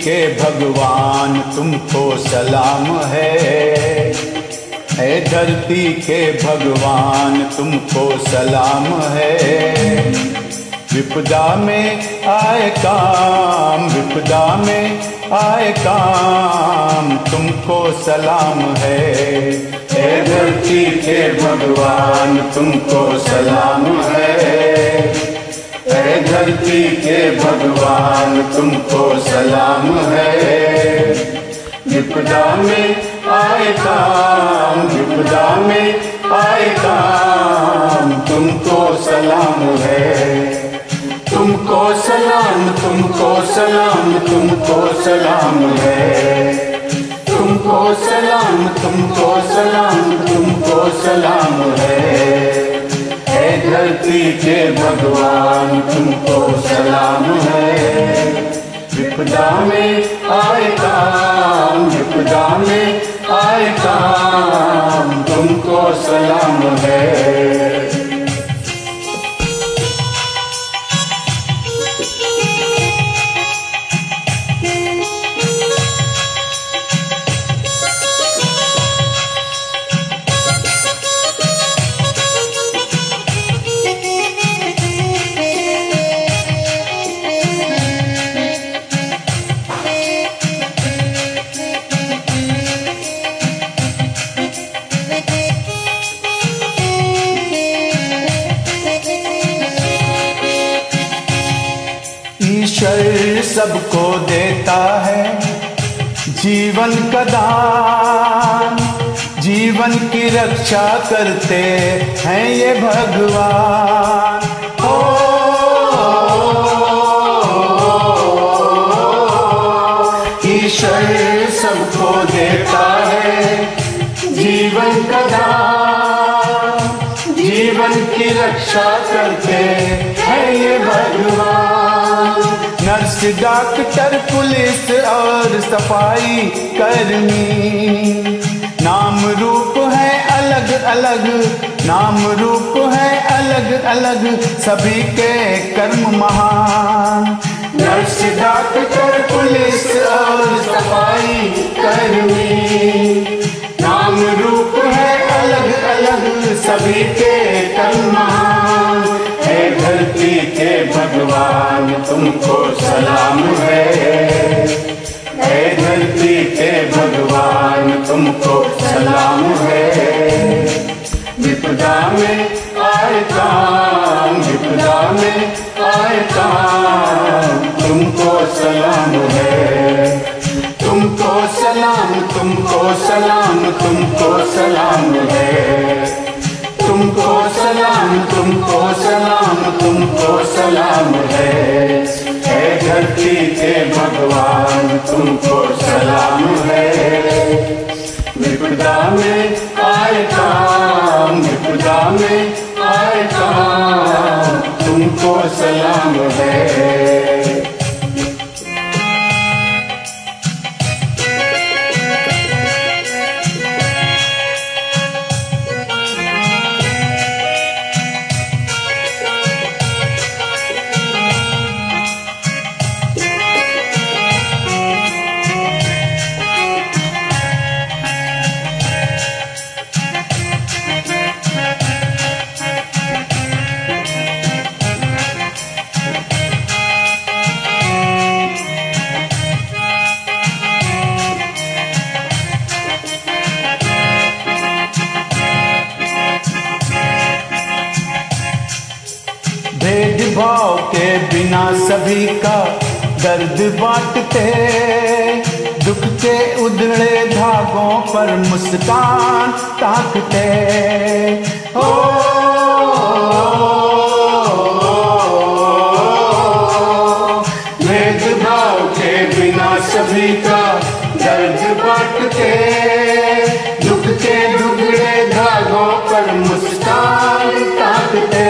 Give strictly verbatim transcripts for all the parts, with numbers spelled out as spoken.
के भगवान तुमको सलाम है। ऐ धरती के भगवान तुमको सलाम है। विपदा में आए काम, विपदा में आए काम तुमको सलाम है। ऐ धरती के भगवान तुमको सलाम है। ऐ धरती के भगवान तुमको सलाम है। विपदा में आए काम, विपदा में आए काम तुमको सलाम है। तुमको सलाम, तुमको सलाम, तुमको सलाम है। तुमको सलाम, तुमको सलाम, तुमको सलाम है। ऐ धरती के भगवान तुमको सलाम है। विपदा में आए काम, विपदा में आए काम तुमको सलाम है। ईश्वर सबको देता है जीवन का दान। जीवन की रक्षा करते हैं ये भगवान। ओ, ईश्वर सबको देता है जीवन का दान। जीवन की रक्षा करते हैं ये भगवान। नर्स, डॉक्टर, पुलिस और सफाई कर्मी, नाम रूप है अलग अलग, नाम रूप है अलग अलग, सभी के कर्म महान। नर्स, डॉक्टर, पुलिस और सफाई कर्मी, नाम रूप है अलग अलग, सभी के कर्म महान। ऐ धरती के भगवान तुमको सलाम है। ऐ धरती के भगवान तुमको सलाम है। विपदा में आए काम, विपदा में आए काम तुमको सलाम है। तुमको सलाम, तुमको सलाम, तुमको सलाम है। तुमको सलाम, तुमको सलाम, तुमको सलाम है। ऐ धरती के भगवान तुमको सलाम है। विपदा में आए काम, विपदा में आए काम तुमको सलाम है। भेदभाव के बिना सभी का दर्द बांटते, दुख के उधड़े धागों पर मुस्कान ताकते। ओ, भेदभाव के बिना सभी का दर्द बांटते, दुख के उधड़े धागों पर मुस्कान ताकते।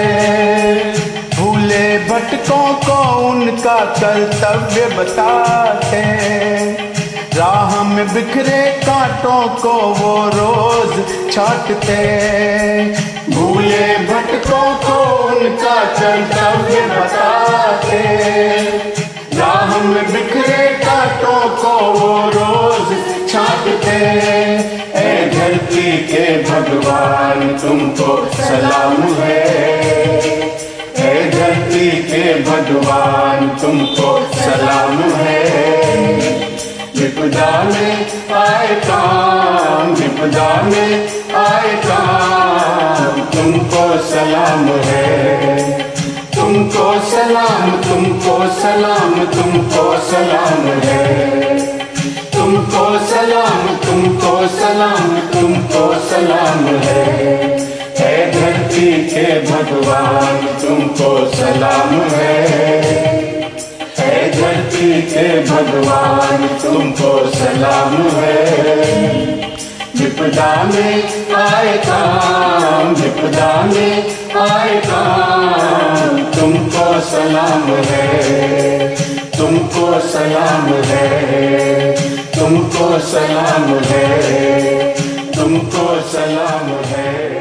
भटकों को उनका कर्तव्य बताते, राह में बिखरे कांटों को वो रोज छाटते। भूले भटकों को उनका कर्तव्य बताते, राह में बिखरे कांटों को वो रोज छांटते। ए धरती के भगवान तुमको सलाम है, ए धरती के भगवान तुमको सलाम है। विपदा में आए काम, विपदा में आए काम, तुमको सलाम है, तुमको सलाम, तुमको सलाम, तुमको सलाम है, तुमको सलाम, तुमको सलाम, तुमको सलाम है। ए धरती के भगवान तुमको सलाम है, ए धरती के भगवान तुमको सलाम है। विपदा में आए काम, विपदा में आए काम, तुमको सलाम है, तुमको सलाम है, तुमको सलाम है, तुमको सलाम है।